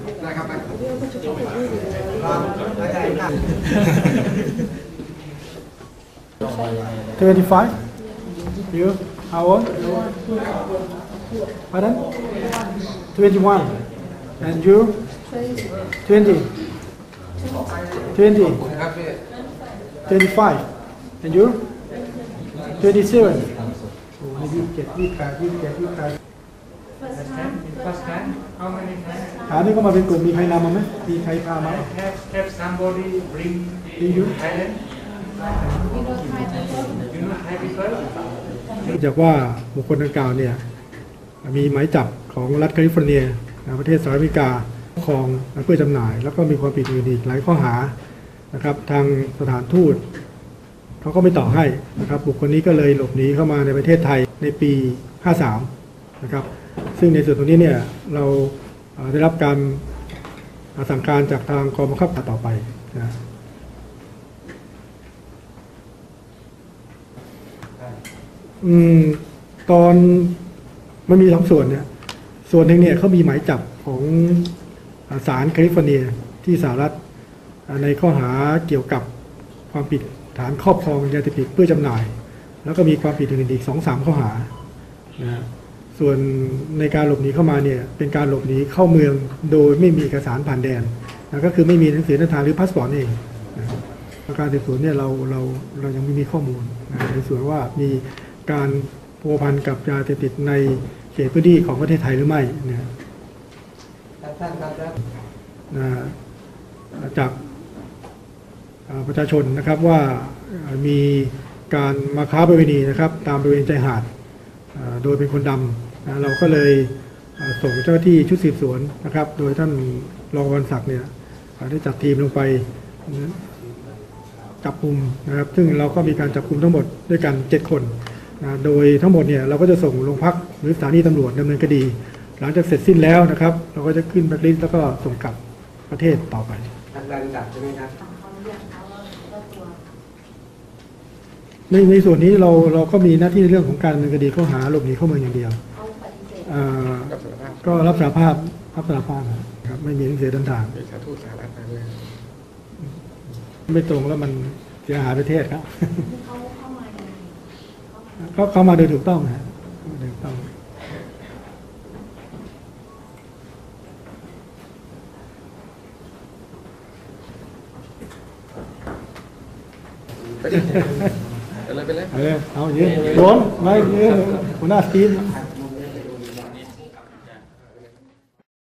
นะครับ 25. You? How old? Pardon? 21. And you? 20. 20. 25. And you? 27. Oh, maybe get ถามนี่ก็มาเป็นกลุ่มมีใครนำมาไหมมีใครพามา Have somebody bring you? Thailand? You know Thai people? เนื่องจากว่าบุคคลดังกล่าวเนี่ยมีหมายจับของรัฐแคลิฟอร์เนียประเทศสหรัฐอเมริกาของเพื่อจำหน่ายแล้วก็มีความผิดอื่นอีกหลายข้อหานะครับทางสถานทูตเขาก็ไม่ต่อให้นะครับบุคคลนี้ก็เลยหลบหนีเข้ามาในประเทศไทยในปี 53 นะครับซึ่งในส่วนตรงนี้เนี่ยเราได้รับการสั่งการจากทางกองบังคับการต่อไปนะตอนมันมี2 ส่วนเนี่ยส่วนหนึ่งเนี่ยเขามีหมายจับของศาลแคลิฟอร์เนียที่สหรัฐในข้อหาเกี่ยวกับความผิดฐานครอบครองยาเสพติดเพื่อจำหน่ายแล้วก็มีความผิดอื่นอีก 2-3 ข้อหานะส่วนในการหลบหนีเข้ามาเนี่ยเป็นการหลบหนีเข้าเมืองโดยไม่มีเอกสารผ่านแดนนะก็คือไม่มีหนังสือเดินทางหรือพาสปอร์ตเองนะการสืบสวนเนี่ยเรายังไม่มีข้อมูลนะในส่วนว่ามีการพัวพันกับยาเสพติดในเขตพื้นที่ของประเทศไทยหรือไม่นะจากประชาชนนะครับว่ามีการมาค้าประเวณีนะครับตามบริเวณชายหาดโดยเป็นคนดำนะเราก็เลยส่งเจ้าหน้าที่ชุดสืบสวนนะครับโดยท่านรองวรรณศักดิ์เนี่ยได้จัดทีมลงไปจับกุมนะครับซึ่งเราก็มีการจับกุมทั้งหมดด้วยกัน7 คนนะโดยทั้งหมดเนี่ยเราก็จะส่งโรงพักหรือสถานีตำรวจดำเนินคดีหลังจากเสร็จสิ้นแล้วนะครับเราก็จะขึ้นแบล็คลิสต์แล้วก็ส่งกลับประเทศต่อไปใช่ไหมครับในส่วนนี้เราก็มีหน้าที่ในเรื่องของการดำเนินคดีข้อหาหลบหนีเข้าเมืองอย่างเดียวก็รับสารภาพครับไม่มีหนังสือเดินทางสาธุสหรัฐมาด้วยไม่ตรงแล้วมันเสียหายประเทศครับเข้ามาโดยถูกต้องนะโดยถูกต้องไปเลยเอาเยอะรวมไม่เยอะหัวหน้าทีม